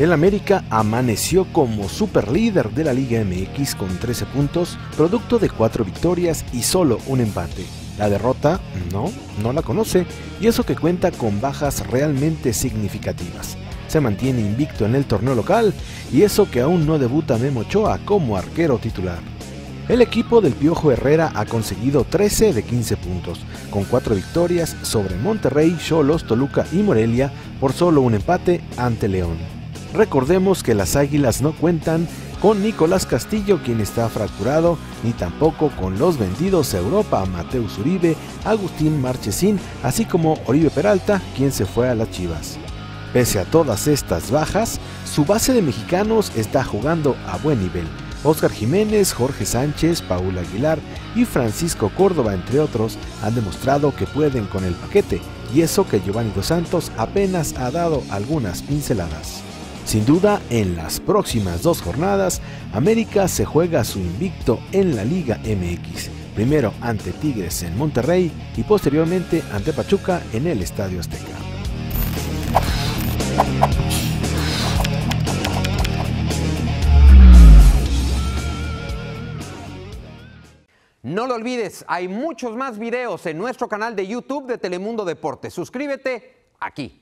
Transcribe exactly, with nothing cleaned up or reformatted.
El América amaneció como superlíder de la Liga M X con trece puntos, producto de cuatro victorias y solo un empate. La derrota, no, no la conoce, y eso que cuenta con bajas realmente significativas. Se mantiene invicto en el torneo local, y eso que aún no debuta Memo Ochoa como arquero titular. El equipo del Piojo Herrera ha conseguido trece de quince puntos, con cuatro victorias sobre Monterrey, Xolos, Toluca y Morelia, por solo un empate ante León. Recordemos que las Águilas no cuentan con Nicolás Castillo, quien está fracturado, ni tampoco con los vendidos a Europa Mateus Uribe, Agustín Marchesín, así como Oribe Peralta, quien se fue a las Chivas. Pese a todas estas bajas, su base de mexicanos está jugando a buen nivel. Óscar Jiménez, Jorge Sánchez, Paul Aguilar y Francisco Córdoba, entre otros, han demostrado que pueden con el paquete, y eso que Giovanni Dos Santos apenas ha dado algunas pinceladas. Sin duda, en las próximas dos jornadas, América se juega su invicto en la Liga M X, primero ante Tigres en Monterrey y posteriormente ante Pachuca en el Estadio Azteca. No lo olvides, hay muchos más videos en nuestro canal de YouTube de Telemundo Deportes. Suscríbete aquí.